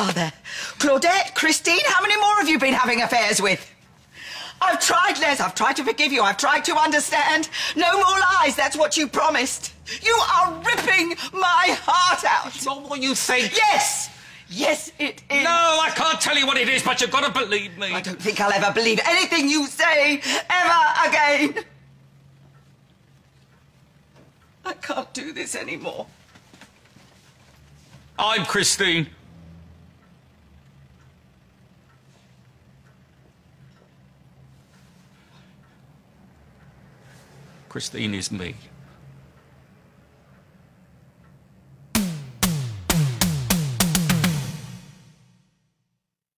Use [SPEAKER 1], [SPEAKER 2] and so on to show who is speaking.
[SPEAKER 1] are there? Claudette, Christine, how many more have you been having affairs with? I've tried, Les. I've tried to forgive you. I've tried to understand. No more lies. That's what you promised. You are ripping my heart out.
[SPEAKER 2] It's not what you think.
[SPEAKER 1] Yes. Yes, it is.
[SPEAKER 2] No, I can't tell you what it is, but you've got to believe me.
[SPEAKER 1] I don't think I'll ever believe anything you say ever again. I can't do this anymore.
[SPEAKER 2] I'm Christine. Christine is me.